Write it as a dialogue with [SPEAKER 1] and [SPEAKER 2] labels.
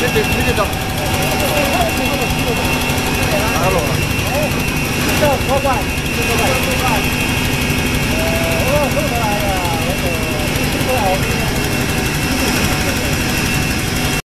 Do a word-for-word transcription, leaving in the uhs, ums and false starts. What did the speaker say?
[SPEAKER 1] 直直接走。哪个路啊？这多快？这多快？